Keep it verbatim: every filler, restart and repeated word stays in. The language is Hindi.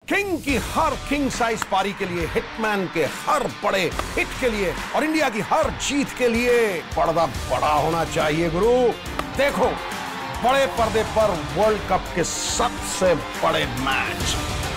किंग की हर किंग साइज पारी के लिए, हिटमैन के हर बड़े हिट के लिए और इंडिया की हर जीत के लिए पर्दा बड़ा होना चाहिए गुरु। देखो बड़े पर्दे पर वर्ल्ड कप के सबसे बड़े मैच।